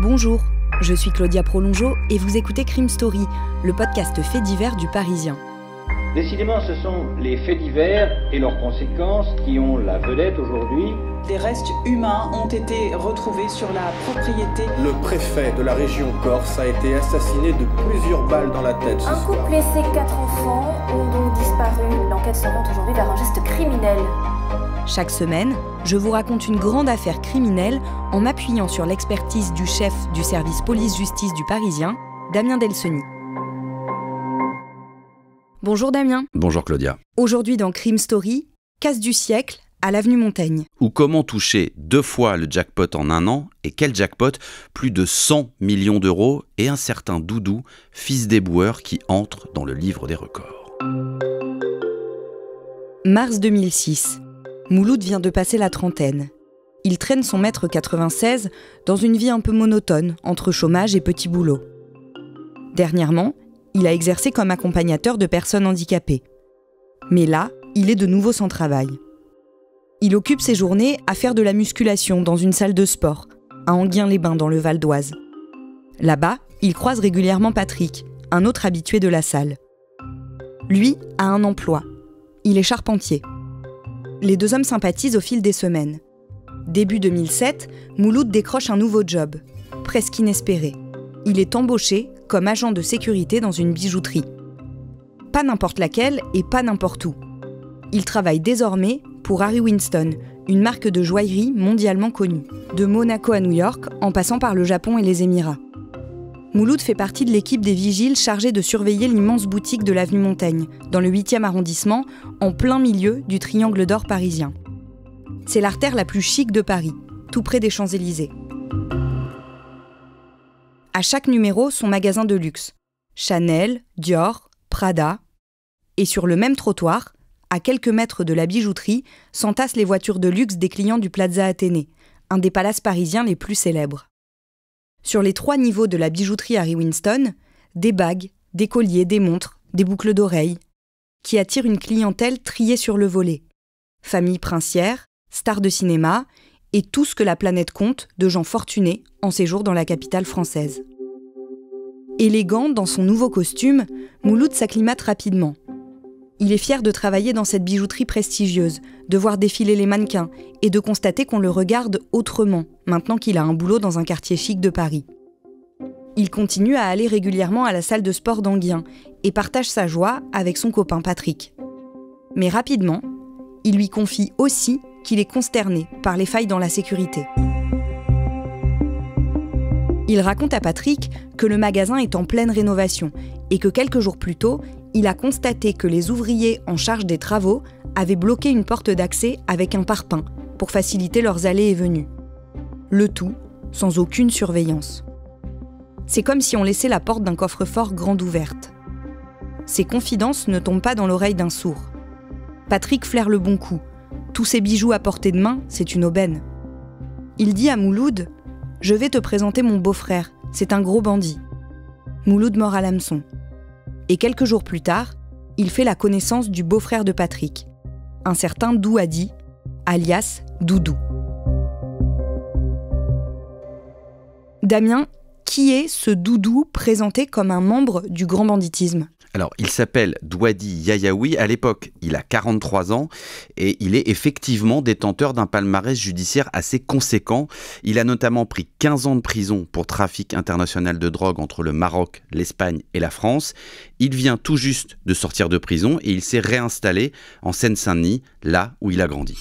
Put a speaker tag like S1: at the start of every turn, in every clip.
S1: Bonjour, je suis Claudia Prolongeau et vous écoutez Crime Story, le podcast fait divers du Parisien.
S2: Décidément, ce sont les faits divers et leurs conséquences qui ont la vedette aujourd'hui.
S3: Des restes humains ont été retrouvés sur la propriété.
S4: Le préfet de la région Corse a été assassiné de plusieurs balles dans la tête.
S5: Un couple et ses 4 enfants ont donc disparu. L'enquête s'oriente aujourd'hui vers un geste criminel.
S1: Chaque semaine, je vous raconte une grande affaire criminelle en m'appuyant sur l'expertise du chef du service police-justice du Parisien, Damien Delseny. Bonjour Damien.
S6: Bonjour Claudia.
S1: Aujourd'hui dans Crime Story, casse du siècle à l'avenue Montaigne.
S6: Ou comment toucher 2 fois le jackpot en 1 an, et quel jackpot, plus de 100 millions d'euros, et un certain Doudou, fils d'éboueur, qui entre dans le livre des records.
S1: Mars 2006. Mouloud vient de passer la trentaine. Il traîne son mètre 96 dans une vie un peu monotone, entre chômage et petit boulot. Dernièrement, il a exercé comme accompagnateur de personnes handicapées. Mais là, il est de nouveau sans travail. Il occupe ses journées à faire de la musculation dans une salle de sport, à Enghien-les-Bains dans le Val d'Oise. Là-bas, il croise régulièrement Patrick, un autre habitué de la salle. Lui a un emploi. Il est charpentier. Les deux hommes sympathisent au fil des semaines. Début 2007, Mouloud décroche un nouveau job, presque inespéré. Il est embauché comme agent de sécurité dans une bijouterie. Pas n'importe laquelle et pas n'importe où. Il travaille désormais pour Harry Winston, une marque de joaillerie mondialement connue, de Monaco à New York, en passant par le Japon et les Émirats. Mouloud fait partie de l'équipe des vigiles chargés de surveiller l'immense boutique de l'avenue Montaigne, dans le 8e arrondissement, en plein milieu du triangle d'or parisien. C'est l'artère la plus chic de Paris, tout près des Champs-Élysées. À chaque numéro, son magasin de luxe. Chanel, Dior, Prada. Et sur le même trottoir, à quelques mètres de la bijouterie, s'entassent les voitures de luxe des clients du Plaza Athénée, un des palaces parisiens les plus célèbres. Sur les 3 niveaux de la bijouterie Harry Winston, des bagues, des colliers, des montres, des boucles d'oreilles, qui attirent une clientèle triée sur le volet. Famille princière, stars de cinéma, et tout ce que la planète compte de gens fortunés en séjour dans la capitale française. Élégant dans son nouveau costume, Mouloud s'acclimate rapidement. Il est fier de travailler dans cette bijouterie prestigieuse, de voir défiler les mannequins et de constater qu'on le regarde autrement, maintenant qu'il a un boulot dans un quartier chic de Paris. Il continue à aller régulièrement à la salle de sport d'Enghien et partage sa joie avec son copain Patrick. Mais rapidement, il lui confie aussi qu'il est consterné par les failles dans la sécurité. Il raconte à Patrick que le magasin est en pleine rénovation et que quelques jours plus tôt, il a constaté que les ouvriers en charge des travaux avaient bloqué une porte d'accès avec un parpaing pour faciliter leurs allées et venues. Le tout sans aucune surveillance. C'est comme si on laissait la porte d'un coffre-fort grande ouverte. Ces confidences ne tombent pas dans l'oreille d'un sourd. Patrick flaire le bon coup. Tous ces bijoux à portée de main, c'est une aubaine. Il dit à Mouloud « Je vais te présenter mon beau-frère, c'est un gros bandit. » Mouloud mord à l'hameçon. Et quelques jours plus tard, il fait la connaissance du beau-frère de Patrick, un certain Douadi, alias Doudou. Damien, qui est ce Doudou présenté comme un membre du grand banditisme ?
S6: Alors, il s'appelle Douadi Yayaoui. À l'époque, il a 43 ans et il est effectivement détenteur d'un palmarès judiciaire assez conséquent. Il a notamment pris 15 ans de prison pour trafic international de drogue entre le Maroc, l'Espagne et la France. Il vient tout juste de sortir de prison et il s'est réinstallé en Seine-Saint-Denis, là où il a grandi.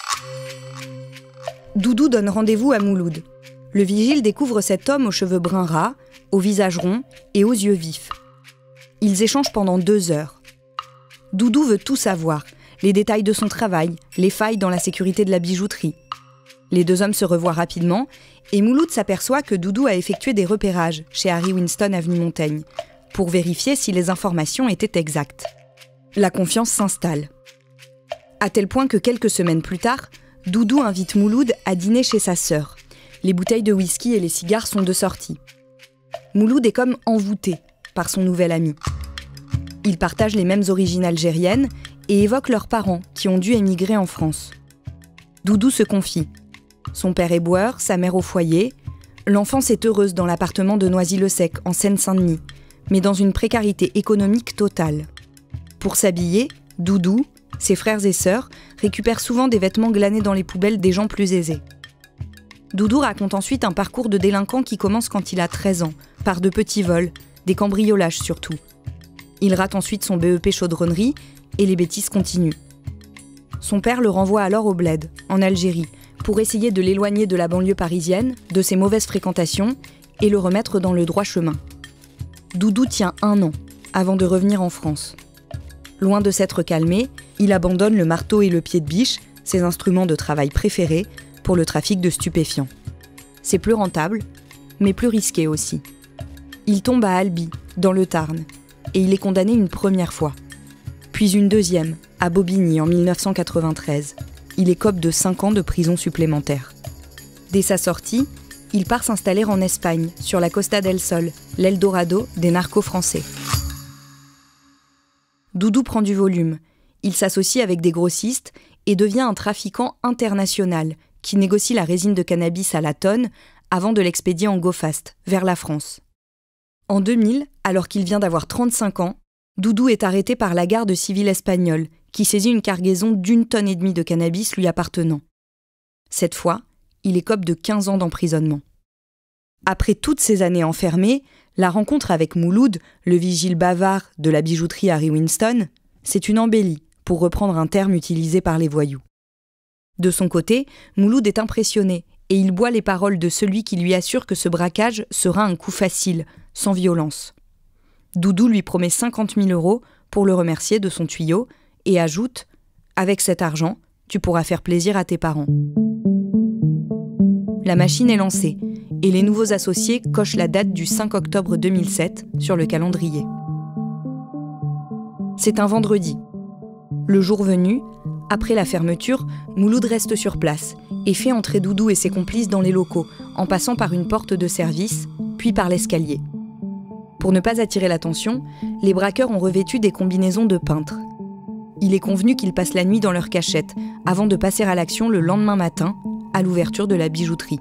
S1: Doudou donne rendez-vous à Mouloud. Le vigile découvre cet homme aux cheveux bruns ras, au visage rond et aux yeux vifs. Ils échangent pendant 2 heures. Doudou veut tout savoir, les détails de son travail, les failles dans la sécurité de la bijouterie. Les 2 hommes se revoient rapidement et Mouloud s'aperçoit que Doudou a effectué des repérages chez Harry Winston avenue Montaigne pour vérifier si les informations étaient exactes. La confiance s'installe. À tel point que quelques semaines plus tard, Doudou invite Mouloud à dîner chez sa sœur. Les bouteilles de whisky et les cigares sont de sortie. Mouloud est comme envoûté par son nouvel ami. Ils partagent les mêmes origines algériennes et évoquent leurs parents qui ont dû émigrer en France. Doudou se confie. Son père éboueur, sa mère au foyer. L'enfance est heureuse dans l'appartement de Noisy-le-Sec, en Seine-Saint-Denis, mais dans une précarité économique totale. Pour s'habiller, Doudou, ses frères et sœurs, récupèrent souvent des vêtements glanés dans les poubelles des gens plus aisés. Doudou raconte ensuite un parcours de délinquant qui commence quand il a 13 ans, par de petits vols, des cambriolages surtout. Il rate ensuite son BEP chaudronnerie et les bêtises continuent. Son père le renvoie alors au bled, en Algérie, pour essayer de l'éloigner de la banlieue parisienne, de ses mauvaises fréquentations et le remettre dans le droit chemin. Doudou tient 1 an avant de revenir en France. Loin de s'être calmé, il abandonne le marteau et le pied de biche, ses instruments de travail préférés, pour le trafic de stupéfiants. C'est plus rentable, mais plus risqué aussi. Il tombe à Albi, dans le Tarn, et il est condamné une première fois. Puis une deuxième, à Bobigny en 1993. Il écope de 5 ans de prison supplémentaire. Dès sa sortie, il part s'installer en Espagne, sur la Costa del Sol, l'Eldorado des narcos français. Doudou prend du volume. Il s'associe avec des grossistes et devient un trafiquant international qui négocie la résine de cannabis à la tonne avant de l'expédier en go fast, vers la France. En 2000, alors qu'il vient d'avoir 35 ans, Doudou est arrêté par la garde civile espagnole, qui saisit une cargaison d'1,5 tonne de cannabis lui appartenant. Cette fois, il écope de 15 ans d'emprisonnement. Après toutes ces années enfermées, la rencontre avec Mouloud, le vigile bavard de la bijouterie Harry Winston, c'est une embellie, pour reprendre un terme utilisé par les voyous. De son côté, Mouloud est impressionné et il boit les paroles de celui qui lui assure que ce braquage sera un coup facile, sans violence. Doudou lui promet 50 000 € pour le remercier de son tuyau et ajoute « Avec cet argent, tu pourras faire plaisir à tes parents ». La machine est lancée et les nouveaux associés cochent la date du 5 octobre 2007 sur le calendrier. C'est un vendredi. Le jour venu, après la fermeture, Mouloud reste sur place et fait entrer Doudou et ses complices dans les locaux, en passant par une porte de service, puis par l'escalier. Pour ne pas attirer l'attention, les braqueurs ont revêtu des combinaisons de peintres. Il est convenu qu'ils passent la nuit dans leur cachette, avant de passer à l'action le lendemain matin, à l'ouverture de la bijouterie.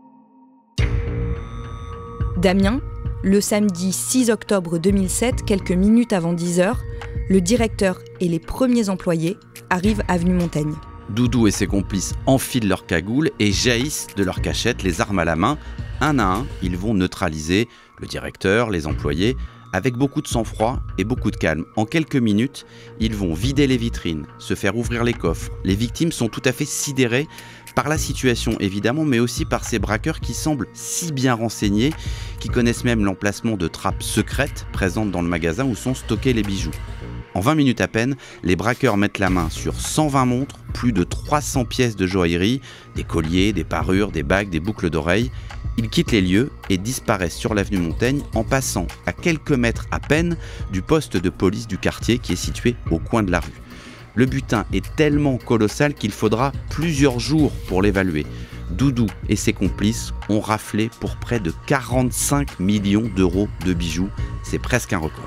S1: Damien, le samedi 6 octobre 2007, quelques minutes avant 10h, le directeur et les premiers employés arrivent avenue Montaigne.
S6: Doudou et ses complices enfilent leurs cagoules et jaillissent de leur cachette, les armes à la main. Un à un, ils vont neutraliser le directeur, les employés, avec beaucoup de sang-froid et beaucoup de calme. En quelques minutes, ils vont vider les vitrines, se faire ouvrir les coffres. Les victimes sont tout à fait sidérées par la situation évidemment, mais aussi par ces braqueurs qui semblent si bien renseignés, qui connaissent même l'emplacement de trappes secrètes présentes dans le magasin où sont stockés les bijoux. En 20 minutes à peine, les braqueurs mettent la main sur 120 montres, plus de 300 pièces de joaillerie, des colliers, des parures, des bagues, des boucles d'oreilles. Ils quittent les lieux et disparaissent sur l'avenue Montaigne en passant à quelques mètres à peine du poste de police du quartier qui est situé au coin de la rue. Le butin est tellement colossal qu'il faudra plusieurs jours pour l'évaluer. Doudou et ses complices ont raflé pour près de 45 millions d'euros de bijoux. C'est presque un record.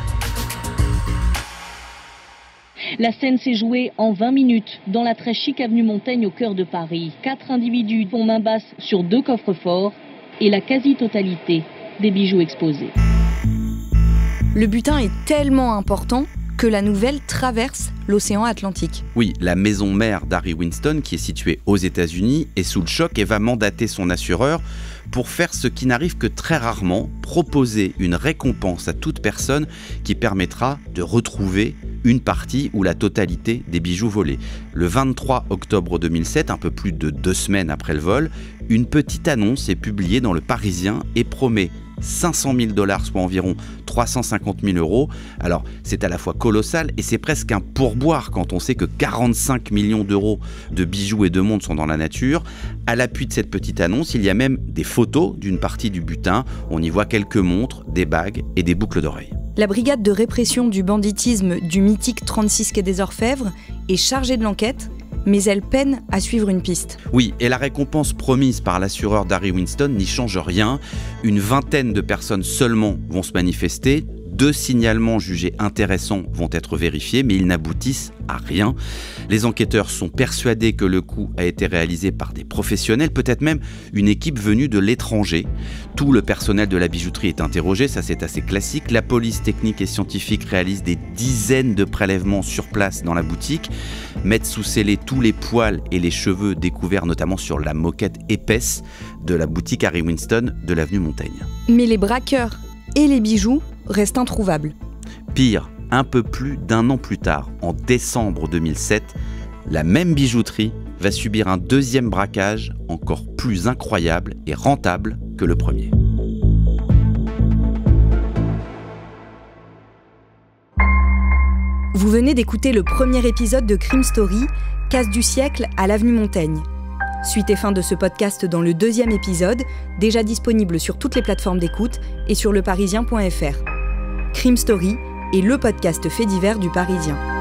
S7: La scène s'est jouée en 20 minutes dans la très chic avenue Montaigne au cœur de Paris. 4 individus font main basse sur 2 coffres-forts et la quasi-totalité des bijoux exposés.
S1: Le butin est tellement important que la nouvelle traverse l'océan Atlantique.
S6: Oui, la maison mère d'Harry Winston, qui est située aux États-Unis, est sous le choc et va mandater son assureur pour faire ce qui n'arrive que très rarement, proposer une récompense à toute personne qui permettra de retrouver une partie ou la totalité des bijoux volés. Le 23 octobre 2007, un peu plus de 2 semaines après le vol, une petite annonce est publiée dans Le Parisien et promet 500 000 $, soit environ 350 000 €. Alors, c'est à la fois colossal et c'est presque un pourboire quand on sait que 45 millions d'euros de bijoux et de montres sont dans la nature. À l'appui de cette petite annonce, il y a même des photos d'une partie du butin. On y voit quelques montres, des bagues et des boucles d'oreilles.
S1: La brigade de répression du banditisme du mythique 36 quai des Orfèvres est chargée de l'enquête, mais elle peine à suivre une piste.
S6: Oui, et la récompense promise par l'assureur d'Harry Winston n'y change rien. Une vingtaine de personnes seulement vont se manifester, 2 signalements jugés intéressants vont être vérifiés, mais ils n'aboutissent à rien. Les enquêteurs sont persuadés que le coup a été réalisé par des professionnels, peut-être même une équipe venue de l'étranger. Tout le personnel de la bijouterie est interrogé, ça c'est assez classique. La police technique et scientifique réalise des dizaines de prélèvements sur place dans la boutique, mettent sous scellé tous les poils et les cheveux découverts notamment sur la moquette épaisse de la boutique Harry Winston de l'avenue Montaigne.
S1: Mais les braqueurs et les bijoux restent introuvables.
S6: Pire, un peu plus d'1 an plus tard, en décembre 2007, la même bijouterie va subir un 2e braquage encore plus incroyable et rentable que le premier.
S1: Vous venez d'écouter le premier épisode de Crime Story, Casse du siècle à l'avenue Montaigne. Suite et fin de ce podcast dans le 2e épisode, déjà disponible sur toutes les plateformes d'écoute et sur leparisien.fr. Crime Story est le podcast fait divers du Parisien.